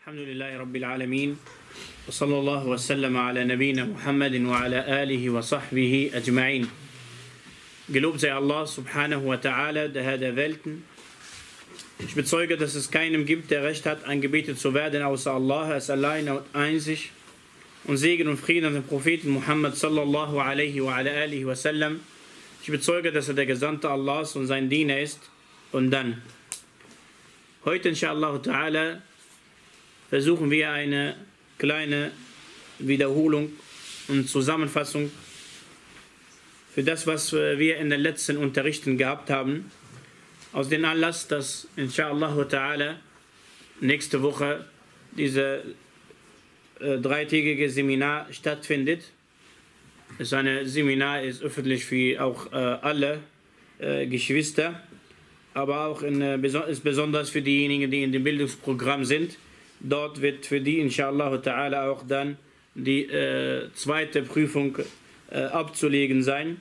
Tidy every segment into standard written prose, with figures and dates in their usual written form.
Alhamdulillahi Rabbil Alameen. Wa sallallahu wa sallam ala nabina Muhammadin wa ala alihi wa sahbihi ajma'in. Gelobt sei Allah subhanahu wa ta'ala, der Herr der Welten. Ich bezeuge, dass es keinem gibt, der Recht hat, angebetet zu werden, außer Allah. Er ist allein und einzig. Und Segen und Frieden an den Propheten Muhammad sallallahu alaihi wa ala alihi wa sallam. Ich bezeuge, dass er der Gesandte Allahs und sein Diener ist. Und dann, heute inshallah ta'ala, versuchen wir eine kleine Wiederholung und Zusammenfassung für das, was wir in den letzten Unterrichten gehabt haben. Aus dem Anlass, dass inshallah ta'ala nächste Woche diese dreitägige Seminar stattfindet. Das Seminar ist öffentlich für auch alle Geschwister, aber auch ist besonders für diejenigen, die in dem Bildungsprogramm sind. Dort wird für die inshallah ta'ala auch dann die zweite Prüfung abzulegen sein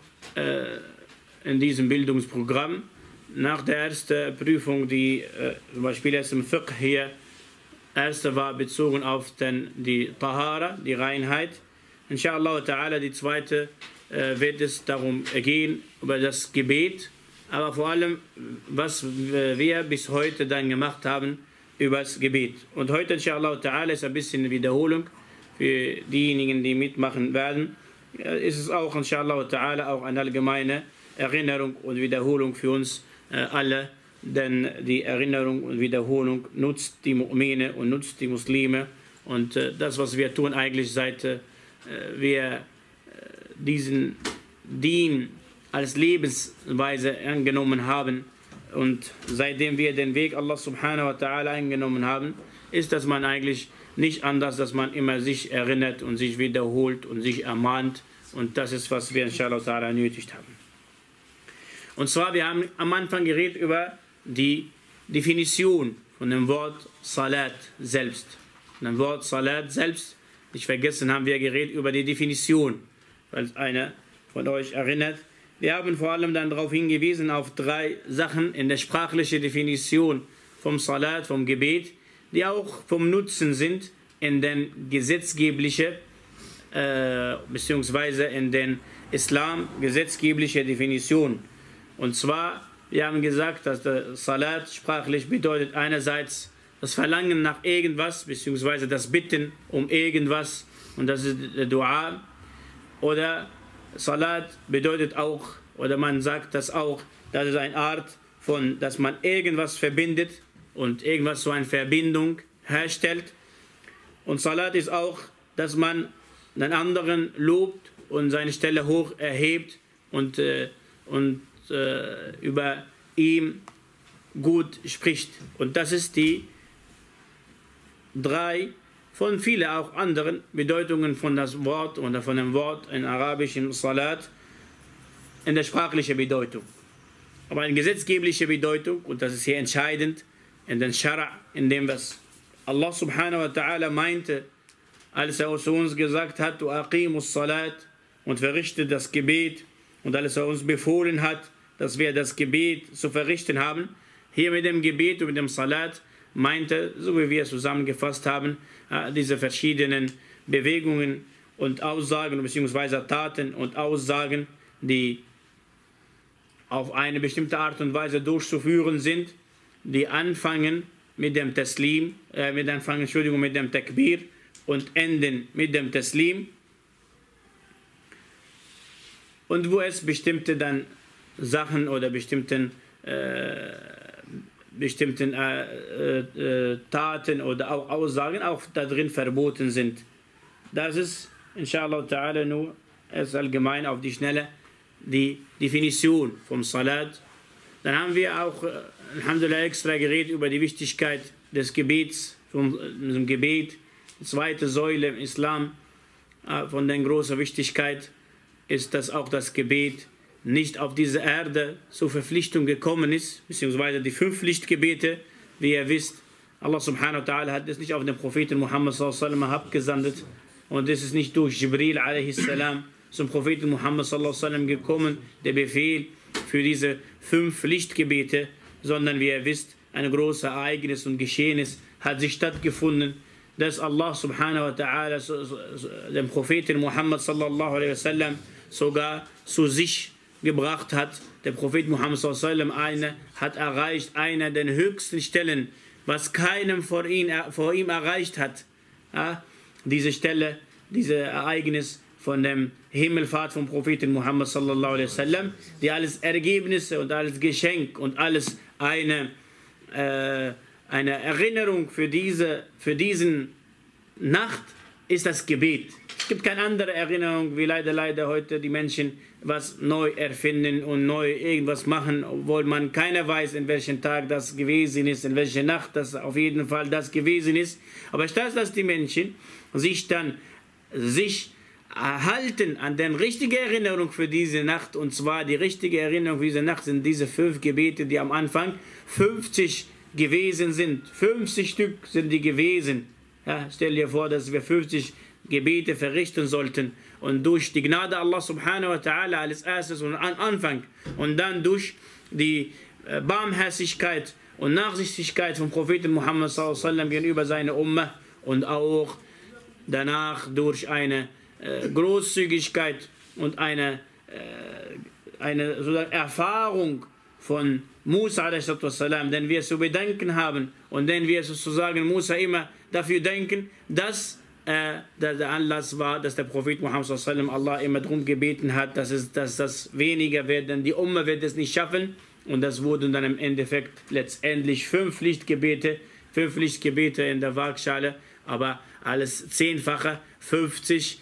in diesem Bildungsprogramm. Nach der ersten Prüfung, die zum Beispiel erst im Fiqh hier, erste war bezogen auf die Tahara, die Reinheit. Inshallah ta'ala, die zweite wird es darum gehen, über das Gebet, aber vor allem, was wir bis heute dann gemacht haben, über das Gebet. Und heute inshallah ta'ala ist ein bisschen eine Wiederholung für diejenigen, die mitmachen werden. Ist es auch inshallah ta'ala auch eine allgemeine Erinnerung und Wiederholung für uns alle, denn die Erinnerung und Wiederholung nutzt die Mu'mine und nutzt die Muslime. Und das, was wir tun eigentlich, seit wir diesen Dien als Lebensweise angenommen haben und seitdem wir den Weg Allah subhanahu wa ta'ala eingenommen haben, ist, dass man eigentlich nicht anders, dass man immer sich erinnert und sich wiederholt und sich ermahnt. Und das ist, was wir inshallah ta'ala nötig haben. Und zwar, wir haben am Anfang geredet über die Definition von dem Wort Salat selbst. Von dem Wort Salat selbst, nicht vergessen, haben wir geredet über die Definition, falls einer von euch erinnert. Wir haben vor allem dann darauf hingewiesen, auf drei Sachen in der sprachlichen Definition vom Salat, vom Gebet, die auch vom Nutzen sind in den gesetzgeblichen, beziehungsweise in den Islam gesetzgeblichen Definitionen. Und zwar, wir haben gesagt, dass der Salat sprachlich bedeutet einerseits das Verlangen nach irgendwas, beziehungsweise das Bitten um irgendwas, und das ist der Dua. Oder Salat bedeutet auch, oder man sagt das auch, das ist eine Art von, dass man irgendwas verbindet und irgendwas so eine Verbindung herstellt. Und Salat ist auch, dass man den anderen lobt und seine Stelle hoch erhebt und über ihm gut spricht. Und das ist die drei von vielen auch anderen Bedeutungen von das Wort oder von dem Wort in arabischen Salat in der sprachlichen Bedeutung. Aber eine gesetzgebliche Bedeutung, und das ist hier entscheidend, in den Schara, in dem was Allah subhanahu wa ta'ala meinte, als er zu uns gesagt hat, du aqimus salat, und verrichtet das Gebet, und als er uns befohlen hat, dass wir das Gebet zu verrichten haben, hier mit dem Gebet und mit dem Salat meinte, so wie wir es zusammengefasst haben, diese verschiedenen Bewegungen und Aussagen bzw. Taten und Aussagen, die auf eine bestimmte Art und Weise durchzuführen sind, die anfangen mit dem Taslim, mit dem Takbir und enden mit dem Taslim, und wo es bestimmte dann Sachen oder bestimmten Taten oder auch Aussagen auch da drin verboten sind. Das ist inshallah ta'ala nur allgemein auf die Schnelle die Definition vom Salat. Dann haben wir auch alhamdulillah extra geredet über die Wichtigkeit des Gebets, vom Gebet. Die zweite Säule im Islam von der großen Wichtigkeit ist, dass auch das Gebet nicht auf diese Erde zur Verpflichtung gekommen ist, beziehungsweise die 5 Pflichtgebete, wie ihr wisst, Allah subhanahu wa ta'ala hat es nicht auf den Propheten Muhammad sallallahu alaihi wasallam abgesandt, und es ist nicht durch Jibril a.s. zum Propheten Muhammad sallallahu alaihi wasallam gekommen, der Befehl für diese 5 Pflichtgebete, sondern wie ihr wisst, ein großes Ereignis und Geschehnis hat sich stattgefunden, dass Allah subhanahu wa ta'ala den Propheten Muhammad sallallahu alaihi wasallam sogar zu sich gebracht hat. Der Prophet Muhammad sallallahu alaihi wasallam hat erreicht einer der höchsten Stellen, was keinem vor ihm erreicht hat. Ja, diese Stelle, dieses Ereignis von dem Himmelfahrt vom Propheten Muhammad sallallahu alaihi wasallam, die alles Ergebnisse und alles Geschenk und alles eine Erinnerung für diesen Nacht ist das Gebet. Es gibt keine andere Erinnerung, wie leider heute die Menschen was neu erfinden und neu irgendwas machen, obwohl man keiner weiß, in welchem Tag das gewesen ist, in welcher Nacht das auf jeden Fall das gewesen ist. Aber statt dass die Menschen sich halten an der richtigen Erinnerung für diese Nacht, und zwar die richtige Erinnerung für diese Nacht sind diese 5 Gebete, die am Anfang 50 gewesen sind. 50 Stück sind die gewesen. Ja, stell dir vor, dass wir 50 Gebete verrichten sollten und durch die Gnade Allah subhanahu wa ta'ala als erstes und am Anfang und dann durch die Barmherzigkeit und Nachsichtigkeit vom Propheten Muhammad sallallahu alaihi wasallam gegenüber seiner Ummah und auch danach durch eine Großzügigkeit und eine sozusagen Erfahrung von Musa a.s., denn wir zu bedenken haben und denn wir sozusagen Musa immer dafür denken, dass der Anlass war, dass der Prophet Muhammad a.s. Allah immer darum gebeten hat, dass das weniger wird, denn die Umma wird es nicht schaffen, und das wurden dann im Endeffekt letztendlich 5 Pflichtgebete in der Waagschale, aber alles 10-fache, 5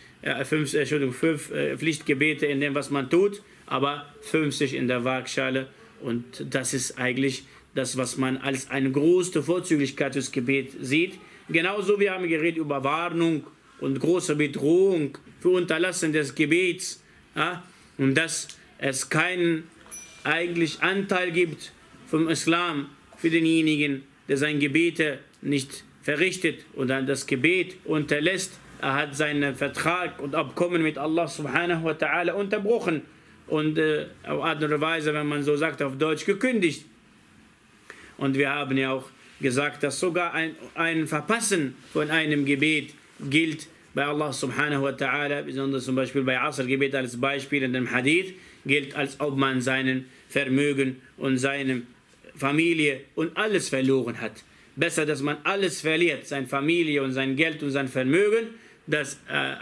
Pflichtgebete in dem, was man tut, aber 50 in der Waagschale. Und das ist eigentlich das, was man als eine große Vorzüglichkeit des Gebets sieht. Genauso, wir haben geredet über Warnung und große Bedrohung für Unterlassen des Gebets. Ja? Und dass es keinen eigentlich Anteil gibt vom Islam für denjenigen, der seine Gebete nicht verrichtet und dann das Gebet unterlässt. Er hat seinen Vertrag und Abkommen mit Allah subhanahu wa ta'ala unterbrochen und auf andere Weise, wenn man so sagt, auf Deutsch gekündigt. Und wir haben ja auch gesagt, dass sogar ein Verpassen von einem Gebet gilt bei Allah subhanahu wa ta'ala, besonders zum Beispiel bei Asr-Gebet als Beispiel in dem Hadith, gilt, als ob man seinen Vermögen und seine Familie und alles verloren hat. Besser, dass man alles verliert, seine Familie und sein Geld und sein Vermögen, dass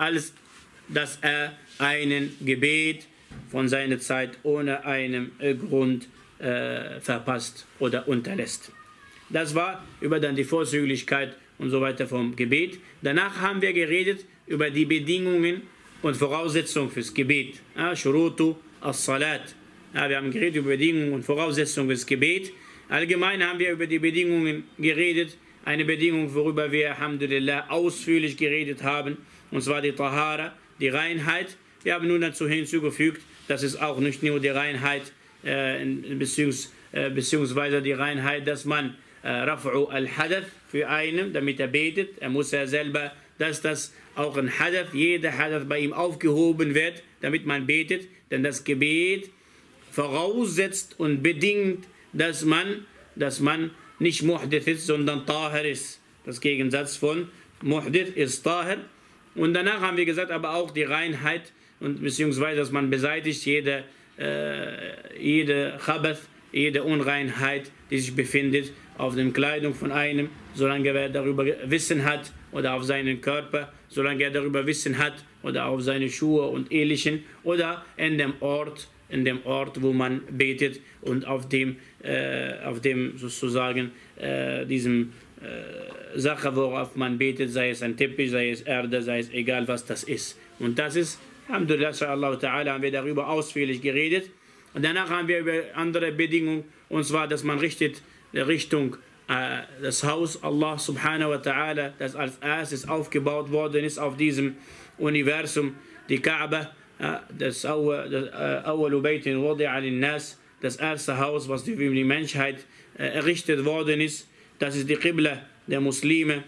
er einen Gebet von seiner Zeit ohne einen Grund verpasst oder unterlässt. Das war über dann die Vorzüglichkeit und so weiter vom Gebet. Danach haben wir geredet über die Bedingungen und Voraussetzungen fürs Gebet. Shurutu as-Salat. Wir haben geredet über Bedingungen und Voraussetzungen fürs Gebet. Allgemein haben wir über die Bedingungen geredet. Eine Bedingung, worüber wir, alhamdulillah, ausführlich geredet haben, und zwar die Tahara, die Reinheit. Wir haben nun dazu hinzugefügt, dass es auch nicht nur die Reinheit, beziehungsweise die Reinheit, dass man Raf'u al-Hadath für einen, damit er betet. Er muss ja selber, dass das auch ein Hadath, jeder Hadath bei ihm aufgehoben wird, damit man betet. Denn das Gebet voraussetzt und bedingt, dass man nicht Muhdith ist, sondern Tahir ist. Das Gegensatz von Muhdith ist Tahir. Und danach haben wir gesagt, aber auch die Reinheit, und beziehungsweise, dass man beseitigt jede Khabath, jede Unreinheit, die sich befindet auf der Kleidung von einem, solange er darüber Wissen hat, oder auf seinen Körper, solange er darüber Wissen hat, oder auf seine Schuhe und Ähnlichen, oder in dem Ort, wo man betet, und auf dem sozusagen diesem Sache, worauf man betet, sei es ein Teppich, sei es Erde, sei es egal, was das ist. Und das ist, alhamdulillah, haben wir darüber ausführlich geredet. Und danach haben wir über andere Bedingungen, und zwar, dass man Richtung das Haus Allah subhanahu wa ta'ala, das als erstes aufgebaut worden ist auf diesem Universum, die Kaaba, das Awwalu Baytin Wadi'a lin-Nas, das erste Haus, was für die Menschheit errichtet worden ist. Das ist die Qibla der Muslime,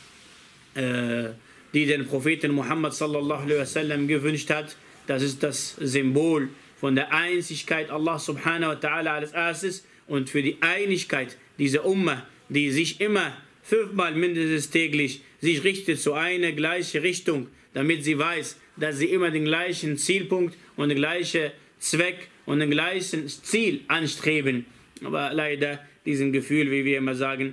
die den Propheten Muhammad sallallahu alaihi wasallam gewünscht hat. Das ist das Symbol von der Einzigkeit Allah subhanahu wa ta'ala als erstes und für die Einigkeit dieser Ummah, die sich immer 5-mal mindestens täglich sich richtet zu einer gleichen Richtung, damit sie weiß, dass sie immer den gleichen Zielpunkt und den gleichen Zweck und den gleichen Ziel anstreben. Aber leider, diesem Gefühl, wie wir immer sagen,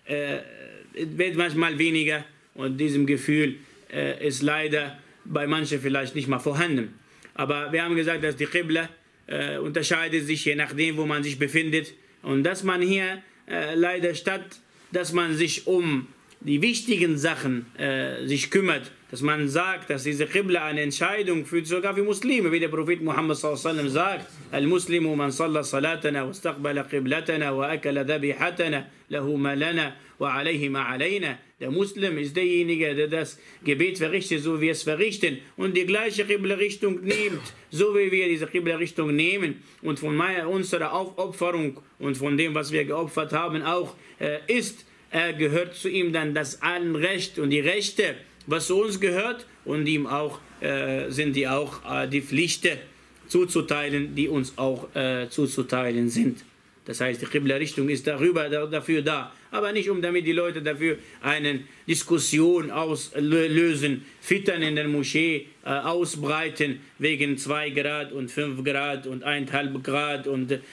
wird manchmal weniger und diesem Gefühl ist leider bei manchen vielleicht nicht mal vorhanden. Aber wir haben gesagt, dass die Qibla unterscheidet sich je nachdem, wo man sich befindet und dass man hier leider statt, dass man sich um die wichtigen Sachen sich kümmert, dass man sagt, dass diese Qibla eine Entscheidung für sogar für Muslime, wie der Prophet Muhammad sallallahu alaihi wasallam sagt, Al-Muslimu man salla salatana wa istaqbala qiblatana wa akala dhabihatana lahu ma lana wa alayhi ma alayna. Der Muslim ist derjenige, der das Gebet verrichtet, so wie wir es verrichten und die gleiche Qibla-Richtung nimmt, so wie wir diese Qibla-Richtung nehmen und von unserer Aufopferung und von dem, was wir geopfert haben, auch ist, gehört zu ihm dann das Anrecht und die Rechte, was zu uns gehört und ihm auch sind die auch die Pflichten zuzuteilen, die uns auch zuzuteilen sind. Das heißt, die Qibla-Richtung ist dafür da, aber nicht damit die Leute dafür eine Diskussion auslösen, Fitern in der Moschee ausbreiten wegen 2 Grad und 5 Grad und 1,5 Grad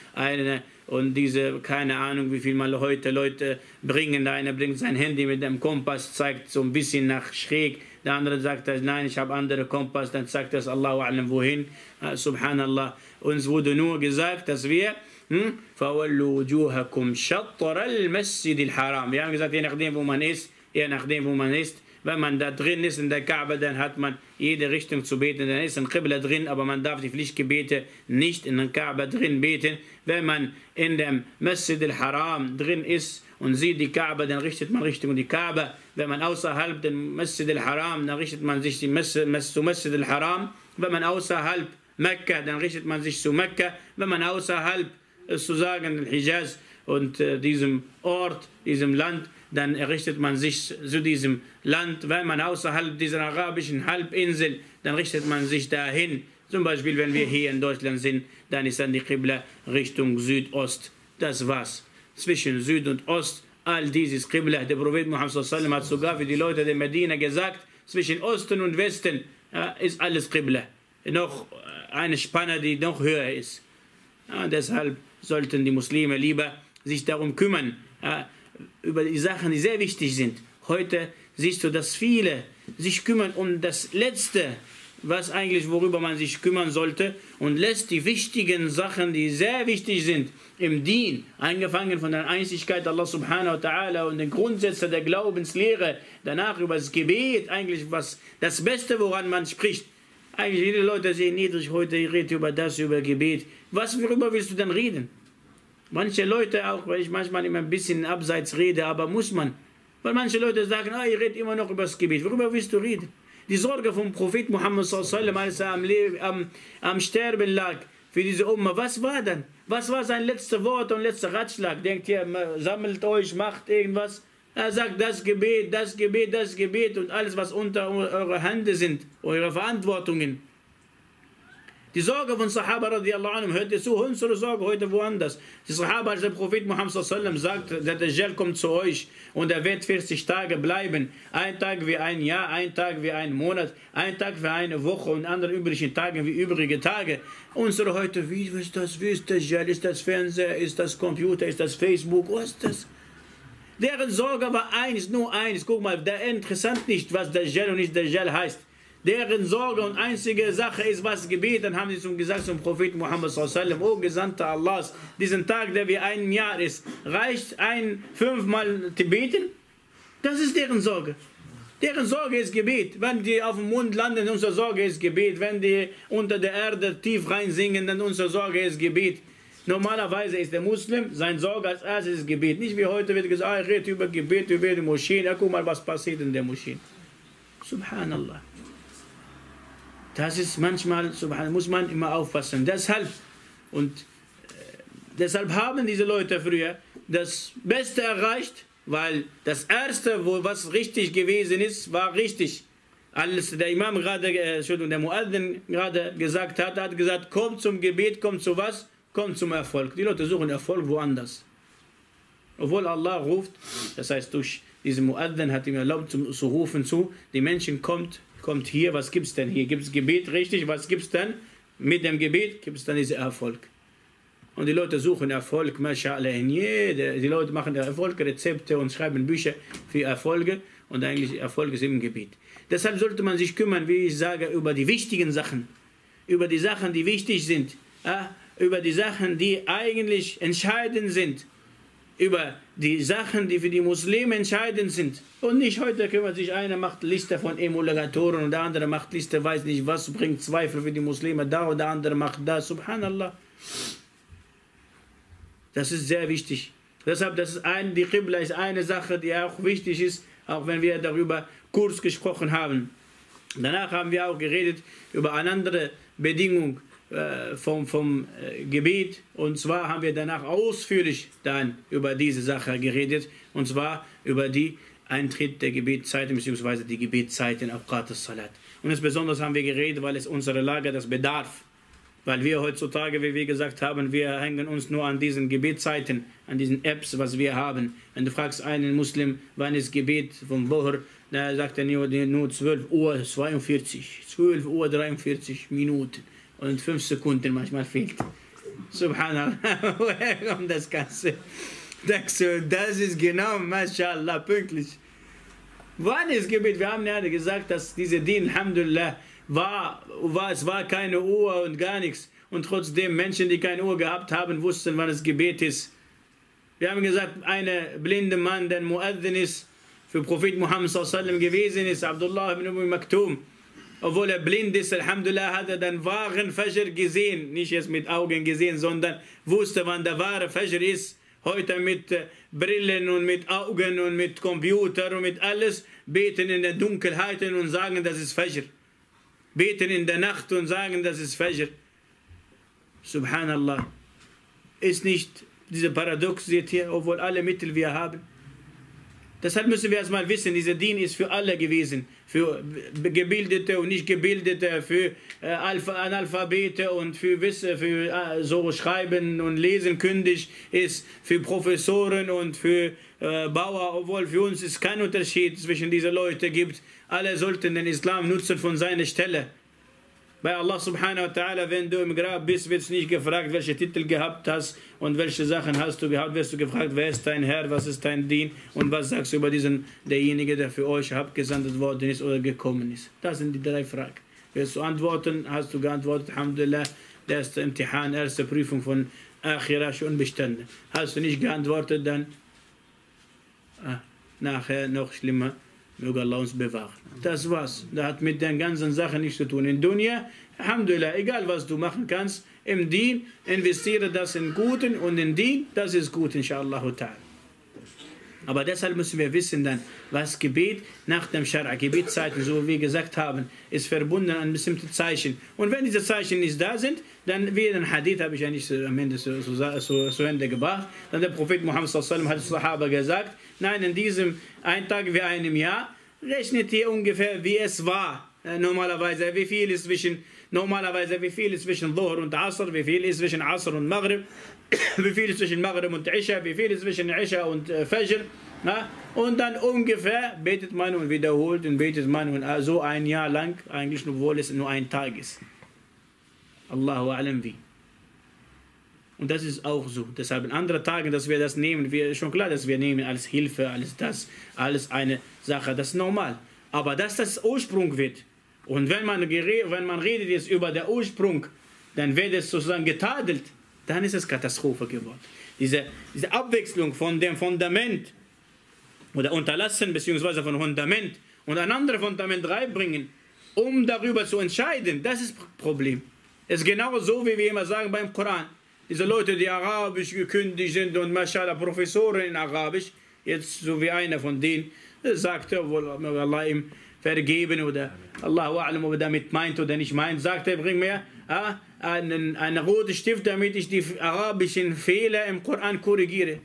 und diese, keine Ahnung, wie viel mal heute Leute bringen. Der eine bringt sein Handy mit dem Kompass, zeigt so ein bisschen nach schräg. Der andere sagt, nein, ich habe andere Kompass, dann sagt das Allahu a'lam wohin. Subhanallah. Uns wurde nur gesagt, dass wir فَوَلُّوا وُجُوهَكُمْ شَطْرَ الْمَسْجِدِ الْحَرَامِ. Wir haben gesagt, je nachdem, wo man ist, wenn man da drin ist in der Kaaba, dann hat man jede Richtung zu beten, dann ist ein Qibla drin, aber man darf die Pflichtgebete nicht in der Kaaba drin beten. Wenn man in dem Masjid al-Haram drin ist und sieht die Kaaba, dann richtet man Richtung die Kaaba. Wenn man außerhalb dem Masjid al-Haram, dann richtet man sich zu Masjid al-Haram. Wenn man außerhalb Mekka, dann richtet man sich zu Mekka. Wenn man außerhalb sozusagen Hijaz und diesem Ort, diesem Land, dann richtet man sich zu diesem Land. Wenn man außerhalb dieser arabischen Halbinsel, dann richtet man sich dahin. Zum Beispiel, wenn wir hier in Deutschland sind, dann ist dann die Qibla Richtung Südost. Das war's. Zwischen Süd und Ost, all dieses Qibla. Der Prophet Muhammad sallallahu alaihi wasallam hat sogar für die Leute der Medina gesagt, zwischen Osten und Westen ist alles Qibla. Noch eine Spanne, die noch höher ist. Deshalb sollten die Muslime lieber sich darum kümmern, über die Sachen, die sehr wichtig sind. Heute siehst du, dass viele sich kümmern um das Letzte, worüber man sich kümmern sollte, und lässt die wichtigen Sachen, die sehr wichtig sind, im Dien, angefangen von der Einzigkeit Allah subhanahu wa ta'ala und den Grundsätzen der Glaubenslehre, danach über das Gebet, eigentlich das Beste, woran man spricht. Eigentlich viele Leute sehen niedrig, heute redet über Gebet. Worüber willst du dann reden? Manche Leute auch, weil ich manchmal immer ein bisschen abseits rede, aber muss man. Weil manche Leute sagen, ihr redet immer noch über das Gebet. Worüber willst du reden? Die Sorge vom Prophet Muhammad sallallahu alaihi wasallam, als er am Sterben lag, für diese Umma, was war dann? Was war sein letztes Wort und letzter Ratschlag? Denkt ihr, sammelt euch, macht irgendwas? Er sagt, das Gebet, das Gebet, das Gebet und alles, was unter eurer Hände sind, eure Verantwortungen. Die Sorge von Sahaba radiallahu anhum, hört ihr zu, unsere Sorge heute woanders. Die Sahaba, als der Prophet Muhammad sallallahu alaihi wasallam sagt, der Dajjal kommt zu euch und er wird 40 Tage bleiben. Ein Tag wie ein Jahr, ein Tag wie ein Monat, ein Tag wie eine Woche und andere übrigen Tage wie übrige Tage. Unsere heute, wie ist das? Wie ist Dajjal? Ist das Fernseher? Ist das Computer? Ist das Facebook? Was ist das? Deren Sorge war nur eins. Guck mal, interessant nicht, was Dajjal und nicht Dajjal heißt. Deren Sorge und einzige Sache ist, was Gebet. Dann haben sie gesagt zum Propheten Muhammad sallallahu alaihi wasallam, O Gesandter Allahs, diesen Tag, der wie ein Jahr ist, reicht 5-mal zu beten? Das ist deren Sorge. Deren Sorge ist Gebet. Wenn die auf dem Mond landen, unsere Sorge ist Gebet. Wenn die unter der Erde tief reinsingen, dann unsere Sorge ist Gebet. Normalerweise ist der Muslim, sein Sorge als erstes ist Gebet. Nicht wie heute wird gesagt, ich rede über Gebet, über die Moscheen. Ja, guck mal, was passiert in der Moschee. Subhanallah. Das ist manchmal, muss man immer aufpassen. Deshalb haben diese Leute früher das Beste erreicht, weil das Erste, was richtig gewesen ist, war richtig. Als der Imam der Muaddin gerade gesagt hat gesagt, kommt zum Gebet, kommt zu was? Kommt zum Erfolg. Die Leute suchen Erfolg woanders. Obwohl Allah ruft, das heißt durch diesen Muadhin hat ihm erlaubt zu rufen zu, die Menschen kommt hier, was gibt es denn hier? Gibt es Gebet, richtig? Was gibt es dann? Mit dem Gebet gibt es dann diesen Erfolg. Und die Leute suchen Erfolg, Mashallah, die Leute machen Erfolg, Rezepte und schreiben Bücher für Erfolge und eigentlich Erfolg ist im Gebet. Deshalb sollte man sich kümmern, wie ich sage, über die wichtigen Sachen, über die Sachen, die wichtig sind, über die Sachen, die eigentlich entscheidend sind, über die Sachen, die für die Muslime entscheidend sind. Und nicht heute kümmert sich einer, macht Liste von Emulgatoren und der andere macht Liste, weiß nicht was, bringt Zweifel für die Muslime da und der andere macht das, subhanallah. Das ist sehr wichtig. Deshalb, die Qibla ist eine Sache, die auch wichtig ist, auch wenn wir darüber kurz gesprochen haben. Danach haben wir auch geredet über eine andere Bedingung vom Gebet. Und zwar haben wir danach ausführlich dann über diese Sache geredet. Und zwar über die Eintritt der Gebetszeiten bzw. die Gebetszeiten auf Awqat as-Salat. Und insbesondere haben wir geredet, weil es unsere Lage das bedarf. Weil wir heutzutage, wie wir gesagt haben, wir hängen uns nur an diesen Gebetszeiten, an diesen Apps, was wir haben. Wenn du fragst einen Muslim, wann ist Gebet vom Dhuhr, da sagt er nur 12 Uhr 42, 12 Uhr 43 Minuten und 5 Sekunden manchmal fehlt. Subhanallah, woher kommt das Ganze? Das ist genau, mashallah, pünktlich. Wann ist Gebet? Wir haben ja gesagt, dass diese Dien, alhamdulillah, es war keine Uhr und gar nichts. Und trotzdem Menschen, die keine Uhr gehabt haben, wussten, wann das Gebet ist. Wir haben gesagt, ein blinder Mann, der Muadhin ist, für Prophet Muhammad sallallahu gewesen ist, Abdullah ibn Umm Maktum. Obwohl er blind ist, alhamdulillah, hat er den wahren Fajr gesehen. Nicht jetzt mit Augen gesehen, sondern wusste, wann der wahre Fajr ist. Heute mit Brillen und mit Augen und mit Computer und mit alles beten in der Dunkelheit und sagen, das ist Fajr. Beten in der Nacht und sagen, das ist Fajr. Subhanallah. Ist nicht dieser Paradox, seht ihr, obwohl alle Mittel wir haben. Deshalb müssen wir erstmal wissen, dieser Dien ist für alle gewesen. Für Gebildete und Nicht-Gebildete, für Analphabete und für so Schreiben und Lesen kündig ist, für Professoren und für Bauer, obwohl für uns es keinen Unterschied zwischen diesen Leuten gibt. Alle sollten den Islam nutzen von seiner Stelle. Bei Allah subhanahu wa ta'ala, wenn du im Grab bist, wird nicht gefragt, welche Titel gehabt hast und welche Sachen hast du gehabt, wirst du gefragt, wer ist dein Herr, was ist dein Dien und was sagst du über derjenige, der für euch abgesandt worden ist oder gekommen ist. Das sind die drei Fragen. Wirst du antworten, hast du geantwortet, alhamdulillah, der erste Imtihan, erste Prüfung von Akhirah schon bestanden. Hast du nicht geantwortet, dann nachher noch schlimmer. Möge Allah uns bewahren. Das war's. Das hat mit den ganzen Sachen nichts zu tun. In Dunya, alhamdulillah, egal was du machen kannst, im Dien, investiere das in Guten und in Dien, das ist gut, inshallah ta'ala. Aber deshalb müssen wir wissen dann, was Gebet nach dem Schara, Gebetszeiten, so wie wir gesagt haben, ist verbunden an bestimmte Zeichen. Und wenn diese Zeichen nicht da sind, dann wie ein Hadith, habe ich ja nicht am Ende zu Ende gebracht, dann der Prophet Muhammad sallallahu alaihi wasallam hat Sahaba gesagt, nein, in diesem ein Tag wie einem Jahr, rechnet ihr ungefähr, wie es war. Normalerweise, wie viel ist zwischen Dhuhr und Asr, wie viel ist zwischen Asr und Maghrib, wie viel ist zwischen Maghrib und Isha, wie viel ist zwischen Isha und Fajr. Na? Und dann ungefähr betet man und wiederholt und betet man und so ein Jahr lang, eigentlich obwohl es nur ein Tag ist. Allahu a'lam wie. Und das ist auch so. Deshalb an anderen Tagen, dass wir das nehmen, schon klar, dass wir nehmen als Hilfe, alles eine Sache, das ist normal. Aber dass das Ursprung wird, und wenn man redet jetzt über den Ursprung, dann wird es sozusagen getadelt, dann ist es Katastrophe geworden. Diese Abwechslung von dem Fundament oder Unterlassen bzw. von Fundament und ein anderes Fundament reinbringen, um darüber zu entscheiden, das ist das Problem. Es ist genau so, wie wir immer sagen beim Koran. Diese Leute, die Arabisch gekündigt sind und mashallah Professoren in Arabisch, jetzt so wie einer von denen, sagte, obwohl Allah ihm vergeben oder Allahu a'lam, ob er damit meint oder nicht meint, sagt er, bring mir einen roten Stift, damit ich die arabischen Fehler im Koran korrigiere.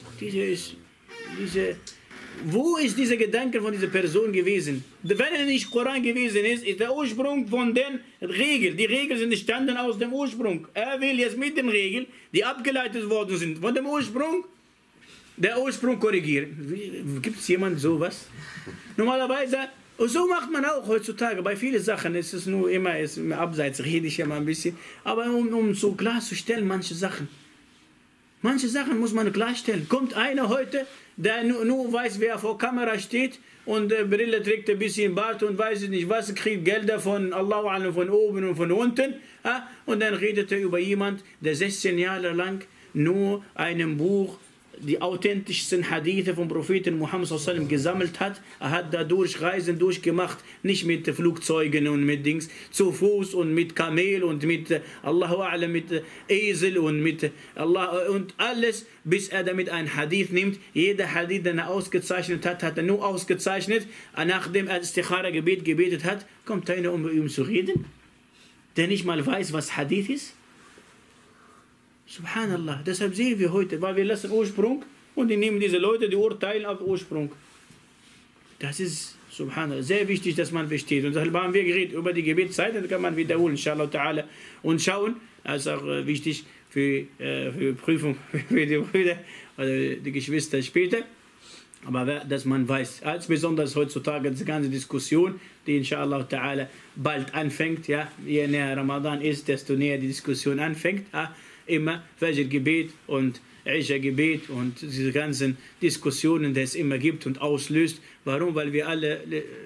Wo ist dieser Gedanke von dieser Person gewesen? Wenn er nicht Koran gewesen ist, ist der Ursprung von den Regeln. Die Regeln sind entstanden aus dem Ursprung. Er will jetzt mit den Regeln, die abgeleitet worden sind, von dem Ursprung, Der Ursprung korrigieren. Gibt es jemand sowas? Normalerweise, und so macht man auch heutzutage. Bei vielen Sachen ist es nur immer, abseits rede ich ja mal ein bisschen. Aber um so klarzustellen, manche Sachen muss man klarstellen. Kommt einer heute, der nur weiß, wer vor Kamera steht und Brille trägt, ein bisschen Bart und weiß nicht was, kriegt Gelder von Allah, von oben und von unten. Und dann redet er über jemand, der 16 Jahre lang nur einem Buch die authentischsten Hadithe vom Propheten Muhammad sallallahu alaihi wasallam gesammelt hat. Er hat dadurch Reisen durchgemacht, nicht mit Flugzeugen und mit Dings, zu Fuß und mit Kamel und mit Allahu A'lam, mit Esel und mit Allah und alles, bis er damit ein Hadith nimmt. Jeder Hadith, den er ausgezeichnet hat, hat er nur ausgezeichnet, nachdem er Istikhara-Gebet gebetet hat. Kommt einer, um mit ihm zu reden, der nicht mal weiß, was Hadith ist? Subhanallah, deshalb sehen wir heute, weil wir lassen Ursprung und die nehmen diese Leute, die urteilen auf Ursprung. Das ist, Subhanallah, sehr wichtig, dass man versteht. Und deshalb haben wir geredet über die Gebetszeit, das kann man wiederholen, inshallah ta'ala, und schauen. Das ist auch wichtig für Prüfung für die Brüder oder die Geschwister später. Aber dass man weiß, als besonders heutzutage die ganze Diskussion, die inshallah ta'ala bald anfängt, ja, je näher Ramadan ist, desto näher die Diskussion anfängt, immer Fajr-Gebet und Isha-Gebet und diese ganzen Diskussionen, die es immer gibt und auslöst. Warum? Weil wir alle,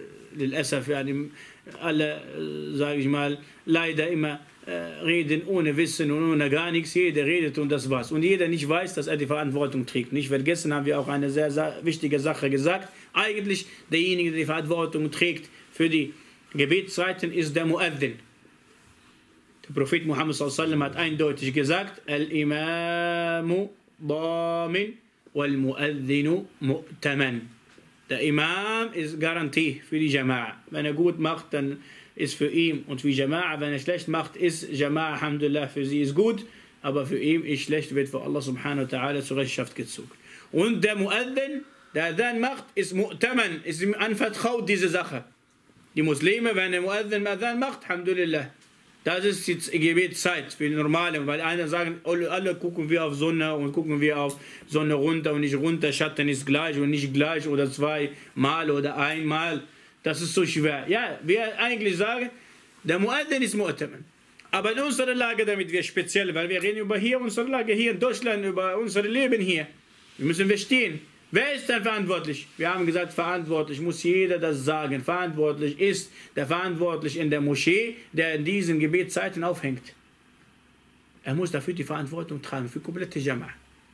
sage ich mal, leider immer reden ohne Wissen und ohne gar nichts. Jeder redet und das war's. Und jeder nicht weiß, dass er die Verantwortung trägt. Nicht vergessen, haben wir auch eine sehr, sehr wichtige Sache gesagt. Eigentlich derjenige, der die Verantwortung trägt für die Gebetszeiten, ist der Muaddin. Der Prophet Muhammad sallallahu alaihi wasallam hat eindeutig gesagt, Al-Imamu Damin wal-Muaddinu Mu'taman. Der Imam ist Garantie für die Jama'a. Wenn er gut macht, dann ist für ihn und für Jama'a. Wenn er schlecht macht, ist Jama'a, alhamdulillah, für sie ist gut, aber für ihn ist schlecht, wird für Allah subhanahu wa ta'ala zur Rechenschaft gezogen. Und der Muaddin, der dann macht, ist Mu'taman, ist ihm anvertraut diese Sache. Die Muslime, wenn der Muaddin macht, alhamdulillah, das ist jetzt Gebetszeit für die Normalen, weil einer sagen, alle gucken wir auf Sonne und gucken wir auf Sonne runter und nicht runter, Schatten ist gleich und nicht gleich oder zweimal oder einmal. Das ist so schwer. Ja, wir eigentlich sagen, der Muaddin ist Mu'taman. Aber in unserer Lage, damit wir speziell, weil wir reden über hier, unsere Lage hier in Deutschland, über unser Leben hier. Wir müssen verstehen, wer ist dann verantwortlich? Wir haben gesagt, verantwortlich muss jeder das sagen. Verantwortlich ist der Verantwortliche in der Moschee, der in diesen Gebetszeiten aufhängt. Er muss dafür die Verantwortung tragen, für komplette Jama'a.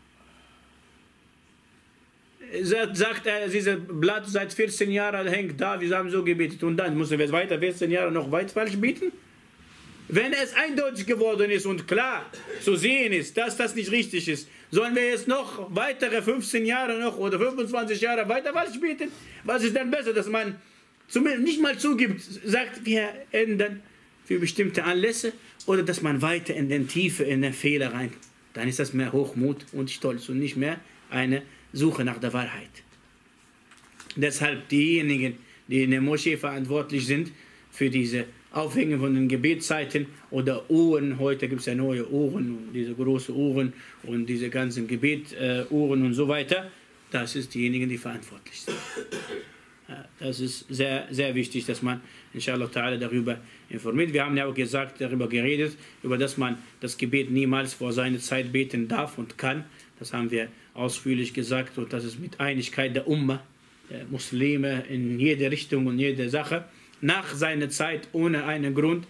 Sagt er, dieses Blatt seit 14 Jahren hängt da, wir haben so gebetet und dann müssen wir weiter 14 Jahre noch weit falsch beten? Wenn es eindeutig geworden ist und klar zu sehen ist, dass das nicht richtig ist, sollen wir jetzt noch weitere 15 Jahre noch oder 25 Jahre weiter falsch beten? Was ist dann besser, dass man zumindest nicht mal zugibt, sagt, wir ändern für bestimmte Anlässe oder dass man weiter in den Tiefe, in den Fehler rein? Dann ist das mehr Hochmut und Stolz und nicht mehr eine Suche nach der Wahrheit. Deshalb diejenigen, die in der Moschee verantwortlich sind für diese Aufhängen von den Gebetszeiten oder Uhren, heute gibt es ja neue Uhren, diese großen Uhren und diese ganzen Gebetsuhren und so weiter, das ist diejenigen, die verantwortlich sind. Das ist sehr, sehr wichtig, dass man inshallah ta'ala darüber informiert. Wir haben ja auch gesagt, darüber geredet, über dass man das Gebet niemals vor seiner Zeit beten darf und kann. Das haben wir ausführlich gesagt und das ist mit Einigkeit der Umma, der Muslime in jede Richtung und jede Sache, nach seiner Zeit ohne einen Grund,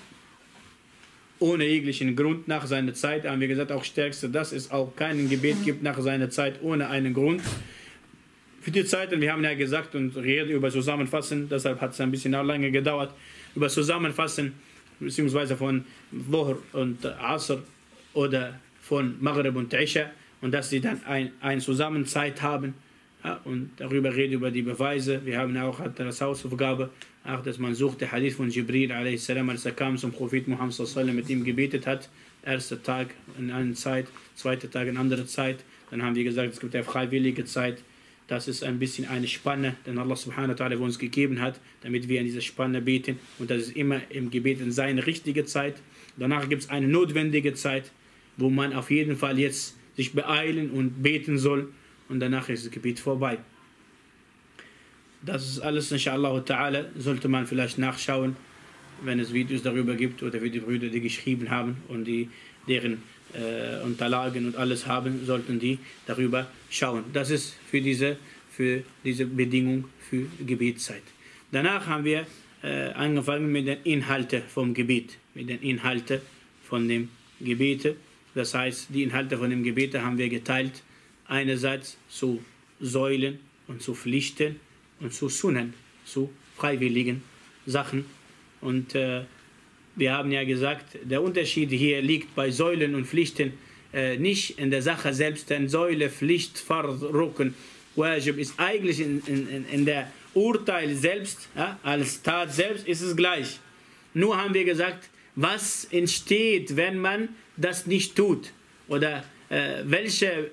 ohne jeglichen Grund, nach seiner Zeit, haben wir gesagt, auch stärkste, dass es auch kein Gebet gibt nach seiner Zeit ohne einen Grund. Für die Zeiten, wir haben ja gesagt und reden über Zusammenfassen, deshalb hat es ein bisschen auch lange gedauert, über Zusammenfassen, beziehungsweise von Dhuhr und Asr oder von Maghrib und Isha und dass sie dann eine Zusammenzeit haben. Ja, und darüber reden über die Beweise. Wir haben auch als Hausaufgabe, auch dass man sucht, der Hadith von Jibril a.s., als er kam zum Prophet Muhammad sallallahu mit ihm gebetet hat. Erster Tag in einer Zeit, zweiter Tag in anderer Zeit. Dann haben wir gesagt, es gibt eine freiwillige Zeit. Das ist ein bisschen eine Spanne, den Allah subhanahu wa ta'ala uns gegeben hat, damit wir in dieser Spanne beten. Und das ist immer im Gebet in seine richtige Zeit. Danach gibt es eine notwendige Zeit, wo man auf jeden Fall jetzt sich beeilen und beten soll. und danach ist das Gebet vorbei. Das ist alles, inshallah ta'ala, sollte man vielleicht nachschauen, wenn es Videos darüber gibt oder wie die Brüder die geschrieben haben und deren Unterlagen und alles haben, sollten die darüber schauen. Das ist für diese Bedingung für Gebetszeit. Danach haben wir angefangen mit den Inhalten vom Gebet, mit den Inhalten von dem Gebet. Das heißt, die Inhalte von dem Gebet haben wir geteilt, einerseits zu Säulen und zu Pflichten und zu Sunnen, zu freiwilligen Sachen. Und wir haben ja gesagt, der Unterschied hier liegt bei Säulen und Pflichten nicht in der Sache selbst, denn Säule, Pflicht, Fard, Rukn, Wajib ist eigentlich in der Urteil selbst, ja, als Tat selbst ist es gleich. Nur haben wir gesagt, was entsteht, wenn man das nicht tut? Oder welche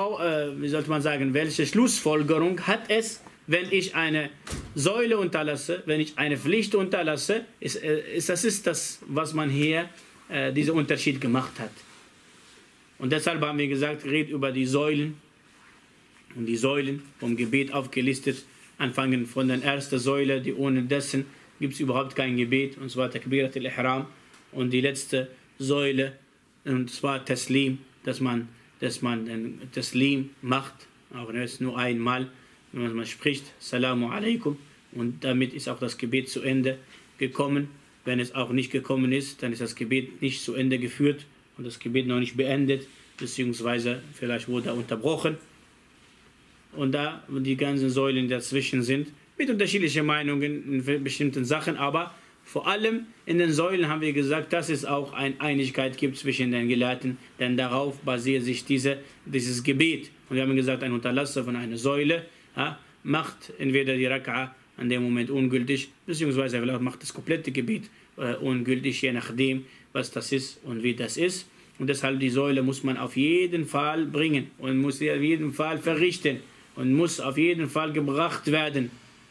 Schlussfolgerung hat es, wenn ich eine Säule unterlasse, wenn ich eine Pflicht unterlasse? Das ist das, was man hier, diesen Unterschied gemacht hat. Und deshalb haben wir gesagt, red über die Säulen und die Säulen vom Gebet aufgelistet, anfangen von der ersten Säule, die ohne dessen gibt es überhaupt kein Gebet, und zwar Takbirat al-Ihram, und die letzte Säule, und zwar Taslim, dass man den Taslim macht, auch wenn es nur einmal, wenn man spricht, Salamu alaikum, und damit ist auch das Gebet zu Ende gekommen. Wenn es auch nicht gekommen ist, dann ist das Gebet nicht zu Ende geführt und das Gebet noch nicht beendet, beziehungsweise vielleicht wurde er unterbrochen. Und da die ganzen Säulen dazwischen sind, mit unterschiedlichen Meinungen in bestimmten Sachen, aber vor allem in den Säulen haben wir gesagt, dass es auch eine Einigkeit gibt zwischen den Gelehrten, denn darauf basiert sich dieses Gebet. Und wir haben gesagt, ein Unterlasser von einer Säule macht entweder die Raka'a an dem Moment ungültig, beziehungsweise vielleicht macht das komplette Gebet ungültig, je nachdem, was das ist und wie das ist. Und deshalb die Säule muss man auf jeden Fall bringen und muss sie auf jeden Fall verrichten und muss auf jeden Fall gebracht werden.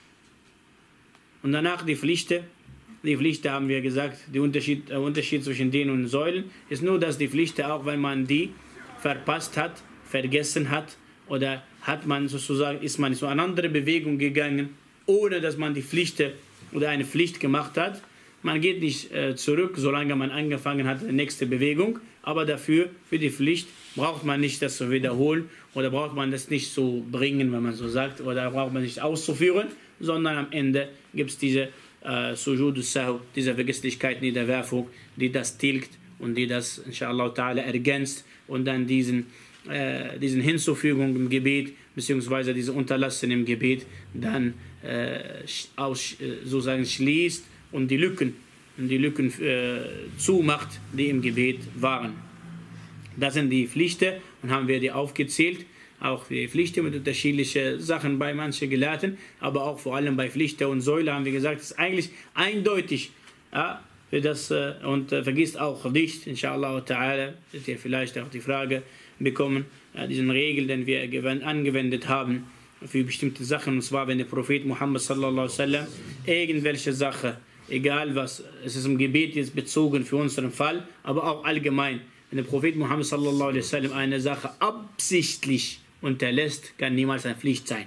Und danach die Pflichten. Die Pflichten haben wir gesagt, der Unterschied zwischen denen und Säulen ist nur, dass die Pflichten, auch wenn man die verpasst hat, vergessen hat, oder ist man zu einer anderen Bewegung gegangen, ohne dass man die Pflichten oder eine Pflicht gemacht hat. Man geht nicht zurück, solange man angefangen hat, die nächste Bewegung, aber dafür, für die Pflicht, braucht man nicht das zu wiederholen oder braucht man das nicht zu bringen, wenn man so sagt, oder braucht man nicht auszuführen, sondern am Ende gibt es diese Sujud al-Sahw, diese Vergesslichkeit, Niederwerfung, die das tilgt und die das, inshallah ta'ala, ergänzt und dann diesen Hinzufügung im Gebet, beziehungsweise diese Unterlassen im Gebet, dann sozusagen schließt und die Lücken zumacht, die im Gebet waren. Das sind die Pflichten und haben wir die aufgezählt. Auch die Pflichten mit unterschiedlichen Sachen bei manchen Gelehrten, aber auch vor allem bei Pflichten und Säule haben wir gesagt, es ist eigentlich eindeutig. Ja, für das, und vergisst auch nicht, inshallah ta'ala, dass ihr vielleicht auch die Frage bekommen, diesen Regel, den wir angewendet haben für bestimmte Sachen, und zwar, wenn der Prophet Muhammad sallallahu alaihi wasallam irgendwelche Sache, egal was, es ist im Gebet jetzt bezogen für unseren Fall, aber auch allgemein, wenn der Prophet Muhammad sallallahu alaihi wasallam eine Sache absichtlich unterlässt, kann niemals eine Pflicht sein.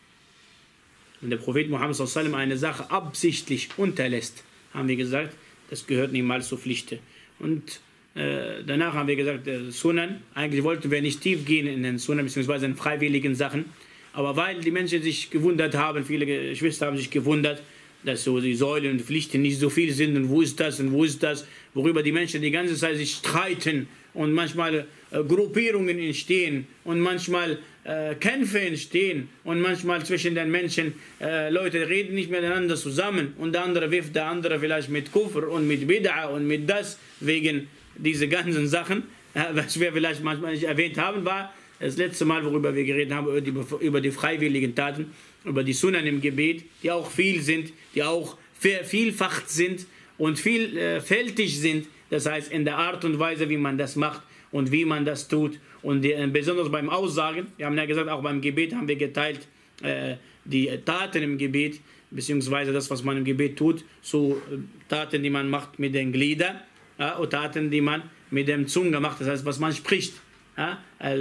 Wenn der Prophet Muhammad sallallahu alaihi wasallam eine Sache absichtlich unterlässt, haben wir gesagt, das gehört niemals zur Pflicht. Und danach haben wir gesagt, Sunan, eigentlich wollten wir nicht tief gehen in den Sunan, beziehungsweise in freiwilligen Sachen, aber weil die Menschen sich gewundert haben, viele Geschwister haben sich gewundert, dass so die Säulen und Pflichten nicht so viel sind und wo ist das, worüber die Menschen die ganze Zeit sich streiten und manchmal Gruppierungen entstehen und manchmal Kämpfe entstehen und manchmal zwischen den Menschen Leute reden nicht miteinander zusammen und der andere wirft der andere vielleicht mit Kufr und mit Bid'a und mit das, wegen diese ganzen Sachen, was wir vielleicht manchmal nicht erwähnt haben, war das letzte Mal, worüber wir geredet haben, über die freiwilligen Taten, über die Sunan im Gebet, die auch viel sind, die auch vervielfacht sind und vielfältig sind, das heißt in der Art und Weise, wie man das macht und wie man das tut und besonders beim Aussagen, wir haben ja gesagt, auch beim Gebet haben wir geteilt, die Taten im Gebet, beziehungsweise das, was man im Gebet tut, so Taten, die man macht mit den Gliedern, und Taten, die man mit dem Zunge macht, das heißt, was man spricht.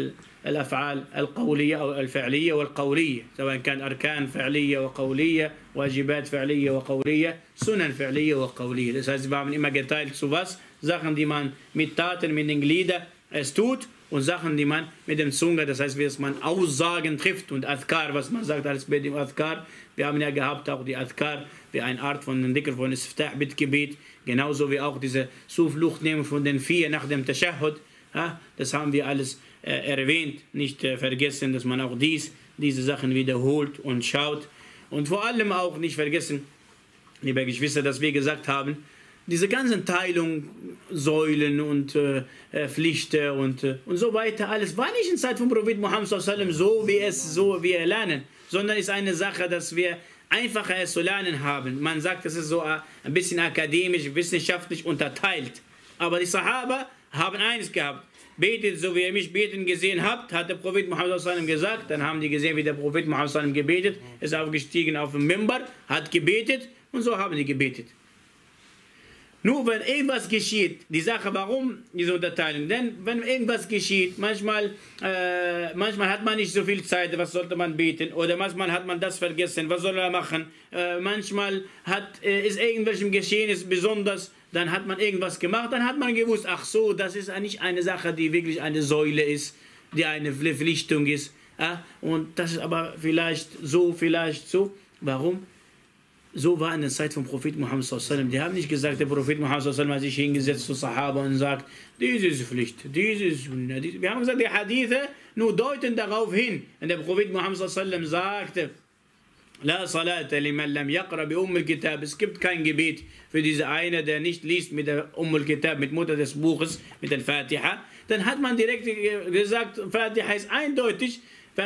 الأفعال القولية أو الفعلية والقولية، سواء كان أركان فعلية وقولية، واجبات فعلية وقولية, Sunnen فعلية وقولية. Das heißt, wir haben immer geteilt zu was? Sachen, die man mit Taten, mit den Gliedern es tut, und Sachen, die man mit dem Zunge, das heißt, wie es man Aussagen trifft, und Adhkar, was man sagt als bei dem Adhkar. Wir haben ja gehabt auch die Adhkar, wie eine Art von den Dhikr von Istiftah mit Gebet, genauso wie auch diese Zuflucht nehmen von den 4 nach dem Tashahhud. Ja, das haben wir alles erwähnt, nicht vergessen, dass man auch diese Sachen wiederholt und schaut. Und vor allem auch nicht vergessen, liebe Geschwister, dass wir gesagt haben, diese ganzen Teilungen, Säulen und Pflichten und so weiter, alles war nicht in Zeit vom Prophet Muhammad so, wie wir lernen, sondern ist eine Sache, dass wir einfacher es zu lernen haben. Man sagt, das ist so ein bisschen akademisch, wissenschaftlich unterteilt. Aber die Sahaba haben eines gehabt: Betet, so wie ihr mich beten gesehen habt, hat der Prophet Muhammad gesagt. Dann haben die gesehen, wie der Prophet Muhammad gebetet, ist aufgestiegen auf den Mimbar, hat gebetet, und so haben die gebetet. Nur wenn irgendwas geschieht, die Sache, warum diese Unterteilung? Denn wenn irgendwas geschieht, manchmal hat man nicht so viel Zeit, was sollte man beten? Oder manchmal hat man das vergessen, was soll er machen? Manchmal ist irgendwelchem Geschehen besonders, dann hat man irgendwas gemacht, dann hat man gewusst, ach so, das ist eigentlich eine Sache, die wirklich eine Säule ist, die eine Verpflichtung ist. Und das ist aber vielleicht so. Warum? So war in der Zeit vom Prophet Muhammad sallallahu. Die haben nicht gesagt, der Prophet Muhammad sallallahu hat sich hingesetzt zu Sahaba und sagt, diese ist Pflicht, diese ist Sunnah. Wir haben gesagt, die Hadithe nur deuten darauf hin. Und der Prophet Muhammad sallallahu sagte, La salata liman lam yaqra bi al-Kitab. Es gibt kein Gebet für diese eine, der nicht liest mit der al-Kitab, mit Mutter des Buches, mit der Fatiha. Dann hat man direkt gesagt, Fatiha ist eindeutig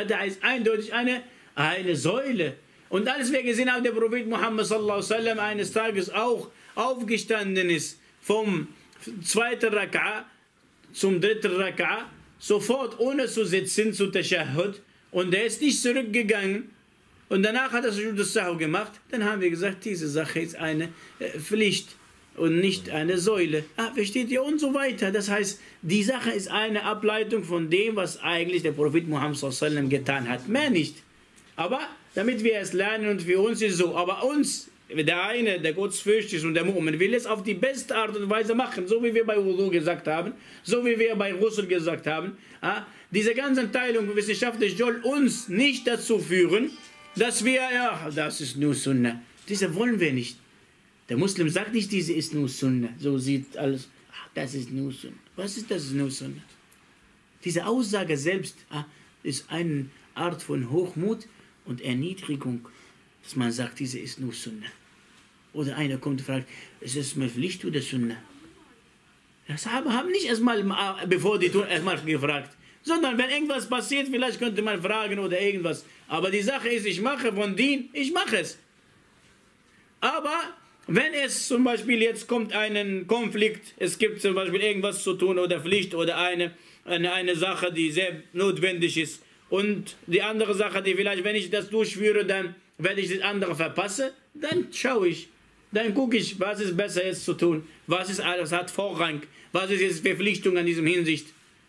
eine Säule. Und als wir gesehen haben, der Prophet Muhammad sallallahu alaihi wasallam eines Tages auch aufgestanden ist vom 2. Raka'a zum 3. Raka'a, sofort ohne zu sitzen zu Tashahhud, und er ist nicht zurückgegangen, und danach hat er Sujud al-Sahw gemacht, dann haben wir gesagt, diese Sache ist eine Pflicht und nicht eine Säule. Versteht ihr? Und so weiter. Das heißt, die Sache ist eine Ableitung von dem, was eigentlich der Prophet Muhammad sallallahu alaihi wasallam getan hat. Mehr nicht. Aber damit wir es lernen, und für uns ist so. Aber uns, der eine, der gottesfürchtig ist und der Mu'min, will es auf die beste Art und Weise machen, so wie wir bei Wudu gesagt haben, so wie wir bei Ghusl gesagt haben. Diese ganzen Teilungen wissenschaftlich soll uns nicht dazu führen, dass wir, das ist nur Sunnah. Diese wollen wir nicht. Der Muslim sagt nicht, diese ist nur Sunnah. So sieht alles, das ist nur Sunnah. Was ist das nur Sunnah? Diese Aussage selbst ist eine Art von Hochmut und Erniedrigung, dass man sagt, diese ist nur Sunnah. Oder einer kommt und fragt, ist es mir Pflicht oder Sunnah? Die Sahaba haben nicht erstmal, bevor die tun, erstmal gefragt, sondern wenn irgendwas passiert, vielleicht könnte man fragen oder irgendwas. Aber die Sache ist, ich mache von Dien, ich mache es. Aber wenn es zum Beispiel jetzt kommt einen Konflikt, es gibt zum Beispiel irgendwas zu tun oder Pflicht oder eine Sache, die sehr notwendig ist, und die andere Sache, die vielleicht, wenn ich das durchführe, dann werde ich das andere verpasse, dann schaue ich, dann gucke ich, was ist besser jetzt zu tun, was hat Vorrang, was ist jetzt Verpflichtung an diesem Hinsicht.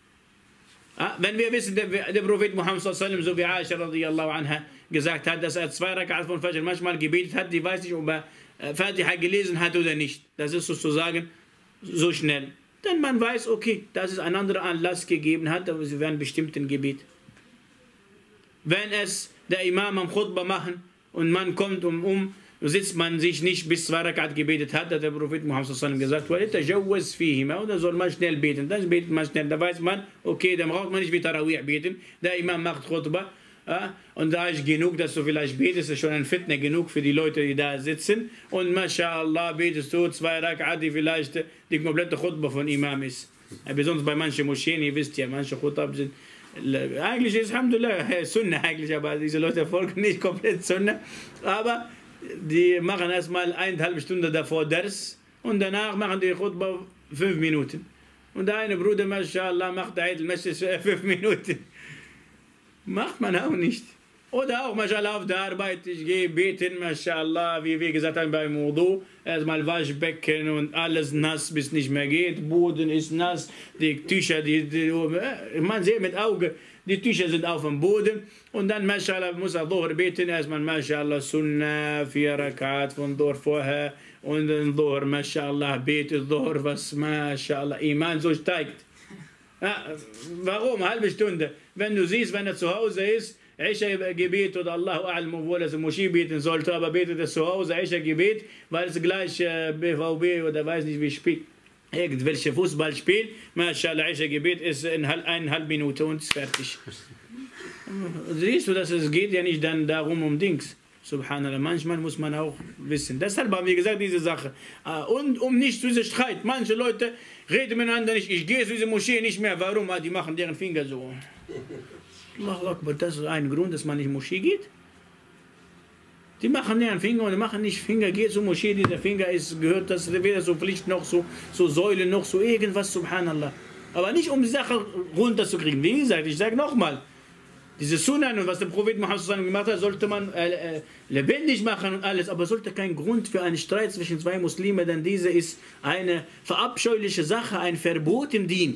Wenn wir wissen, der Prophet Muhammad sallallahu, so wie Aisha radiyallahu anha gesagt hat, dass er 2 Rak'at von Fajr manchmal gebetet hat, die weiß nicht, ob er Fatiha gelesen hat oder nicht. Das ist sozusagen so schnell. Denn man weiß, okay, dass es einen anderen Anlass gegeben hat, aber sie werden bestimmt ein Gebet. Wenn es der Imam am Khutbah machen und man kommt sitzt man sich nicht bis 2 Rakat gebetet hat, hat der Prophet Muhammad sallallahu gesagt, oder soll man schnell beten, dann betet man schnell, da weiß man, okay, dann braucht man nicht wie Tarawih beten, der Imam macht Khutbah, und da ist genug, dass du vielleicht betest, ist schon ein Fitna genug für die Leute, die da sitzen, und MashaAllah betest du 2 Rakat, die vielleicht die komplette Khutbah von Imam ist. Besonders bei manchen Moscheen, ihr wisst ja, manche Khutbah sind eigentlich ist Alhamdulillah Sunnah eigentlich, aber diese Leute folgen nicht komplett Sunnah, aber die machen erstmal 1,5 Stunden davor Dars und danach machen die Khutbah 5 Minuten. Und der eine Bruder, MashaAllah, macht Eid al-Masjid 5 Minuten. Macht man auch nicht. Oder auch, mashallah, auf der Arbeit, ich gehe beten, mashallah, wie wir gesagt haben beim Wudu, erstmal Waschbecken und alles nass, bis nicht mehr geht, Boden ist nass, die Tücher, man sieht mit Auge, die Tücher sind auf dem Boden und dann, mashallah, muss er Dhuhr beten, erstmal, mashallah, Sunnah, 4 Rakat von Dhuhr vorher und dann Dhuhr, mashallah, betet Dhuhr, was, mashallah, Iman so steigt. Ja, warum? Halbe Stunde. Wenn du siehst, wenn er zu Hause ist, Isha-Gebet oder Allahu A'lam, obwohl es Moschee beten sollte, aber betet es zu Hause, Isha-Gebet, weil es gleich BVB oder weiß nicht wie spielt, irgendwelche Fußballspiel, mashallah, Isha-Gebet ist in 1,5 Minute und ist fertig. Siehst du, dass es geht ja nicht dann darum um Dings. Subhanallah, manchmal muss man auch wissen. Deshalb haben wir gesagt, diese Sache. Und um nicht zu diesem Streit. Manche Leute reden miteinander nicht. Ich gehe zu dieser Moschee nicht mehr. Warum? Die machen deren Finger so. Allahu Akbar, das ist ein Grund, dass man nicht in die Moschee geht. Die machen deren Finger und machen nicht Finger. Geht zur Moschee, dieser Finger ist, gehört das weder zur Pflicht noch so Säule noch so irgendwas. Subhanallah. Aber nicht um die Sache runterzukriegen. Wie gesagt, ich sage nochmal. Diese Sunnah und was der Prophet Muhammad gemacht hat, sollte man lebendig machen und alles, aber sollte kein Grund für einen Streit zwischen zwei Muslimen, denn diese ist eine verabscheuliche Sache, ein Verbot im Dien.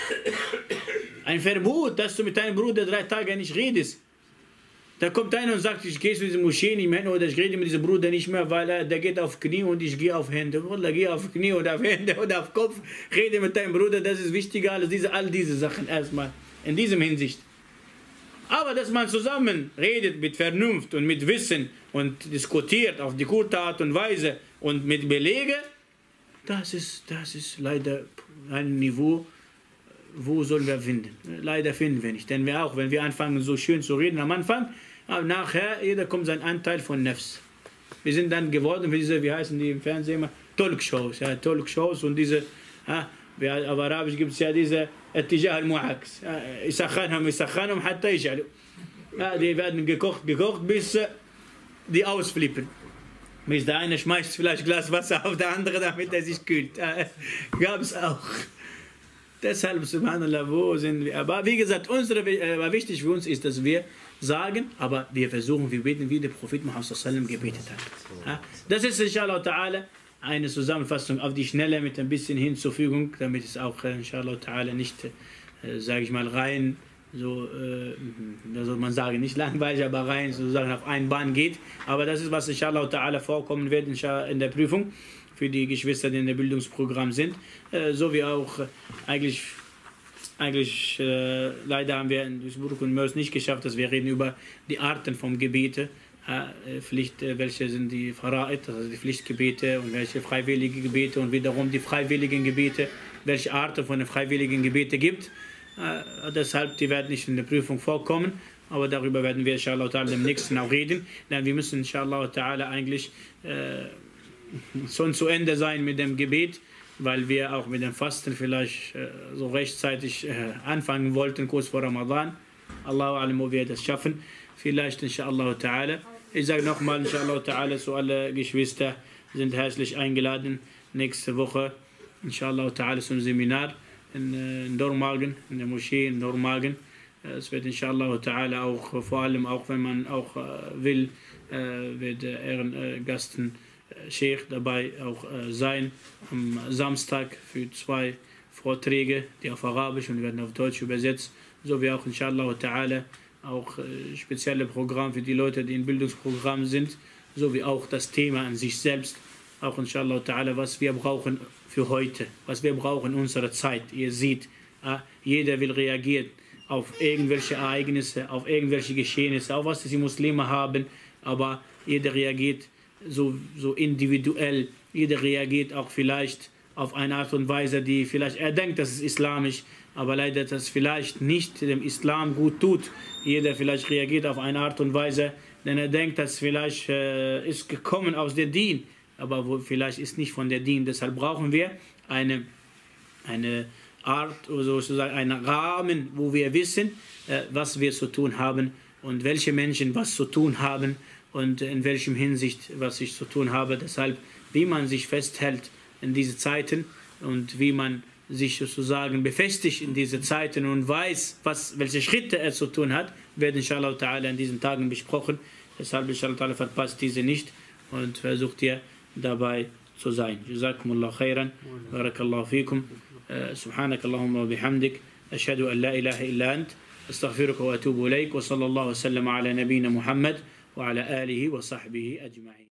Ein Verbot, dass du mit deinem Bruder 3 Tage nicht redest. Da kommt einer und sagt, ich gehe zu dieser Moschee nicht mehr oder ich rede mit diesem Bruder nicht mehr, weil der geht auf Knie und ich gehe auf Hände. Oder gehe auf Knie oder auf Hände oder auf Kopf, rede mit deinem Bruder, das ist wichtiger als all diese Sachen erstmal. In diesem Hinsicht. Aber dass man zusammen redet mit Vernunft und mit Wissen und diskutiert auf die gute Art und Weise und mit Belege, das ist leider ein Niveau, wo sollen wir finden? Leider finden wir nicht. Denn wenn wir anfangen so schön zu reden am Anfang, aber nachher, jeder kommt sein Anteil von Nefs. Wir sind dann geworden für diese, wie heißen die im Fernsehen immer, Talkshows. Ja, Talkshows und diese, auf Arabisch gibt es ja diese Attijah al-Mu'aks. Isakhanum hatta yaj'alu. Die werden gekocht, bis die ausflippen. Bis der eine schmeißt vielleicht ein Glas Wasser auf der andere, damit er sich kühlt. Gab es auch. Deshalb, subhanallah, wo sind wir? Aber wie gesagt, wichtig für uns ist, dass wir sagen, aber wir versuchen, wir beten, wie der Prophet Muhammad sallam gebetet hat. Das ist inshallah ta'ala eine Zusammenfassung auf die Schnelle mit ein bisschen Hinzufügung, damit es auch inshallah ta'ala nicht, sage ich mal, rein, so, da soll man sagen, nicht langweilig, aber rein sozusagen auf eine Bahn geht. Aber das ist, was inshallah ta'ala vorkommen wird in der Prüfung für die Geschwister, die in der Bildungsprogramm sind. So wie auch eigentlich leider haben wir in Duisburg und Mörs nicht geschafft, dass wir reden über die Arten von Gebete. Welche sind die Fara'id, also die Pflichtgebete und welche freiwillige Gebete und wiederum die freiwilligen Gebete, welche Arten von den freiwilligen Gebete gibt. Deshalb, die werden nicht in der Prüfung vorkommen, aber darüber werden wir inshallah ta'ala im nächsten auch reden, denn wir müssen inshallah ta'ala eigentlich schon zu Ende sein mit dem Gebet, weil wir auch mit dem Fasten vielleicht so rechtzeitig anfangen wollten, kurz vor Ramadan. Allahu a'lam, wo wir das schaffen. Vielleicht inshallah ta'ala. Ich sage nochmal inshallah ta'ala zu alle Geschwister sind herzlich eingeladen nächste Woche inshallah ta'ala zum Seminar in Dormagen, in der Moschee in Dormagen. Es wird inshallah ta'ala auch, vor allem auch wenn man auch will, wird Ehrengasten Sheikh dabei auch sein am Samstag für 2 Vorträge, die auf Arabisch und werden auf Deutsch übersetzt, sowie auch inshallah ta'ala auch spezielle Programme für die Leute, die im Bildungsprogramm sind, sowie auch das Thema an sich selbst, auch inshallah ta'ala, was wir brauchen für heute, was wir brauchen in unserer Zeit. Ihr seht, jeder will reagieren auf irgendwelche Ereignisse, auf irgendwelche Geschehnisse, auf was die Muslime haben, aber jeder reagiert so individuell, jeder reagiert auch vielleicht auf eine Art und Weise, die vielleicht er denkt, das ist islamisch, aber leider das vielleicht nicht dem Islam gut tut. Jeder vielleicht reagiert auf eine Art und Weise, denn er denkt, das vielleicht ist gekommen aus der Dien, aber vielleicht ist nicht von der Dien. Deshalb brauchen wir eine Art, oder sozusagen einen Rahmen, wo wir wissen, was wir zu tun haben und welche Menschen was zu tun haben und in welchem Hinsicht was ich zu tun habe. Deshalb, wie man sich festhält in diese Zeiten und wie man sich sozusagen befestigt in diese Zeiten und weiß, welche Schritte er zu tun hat, werden inshallah ta'ala in diesen Tagen besprochen. Deshalb inshallah ta'ala verpasst diese nicht und versucht ihr dabei zu sein. Jazakumullah khairan. Barakallahu fikum. Subhanak Allahumma wa bihamdik. Ashhadu an la ilaha illa ant. Astaghfiruka wa atubu ilayk. Wa sallallahu wa sallam ala nabiyyina Muhammad wa ala alihi wa sahbihi ajma'in.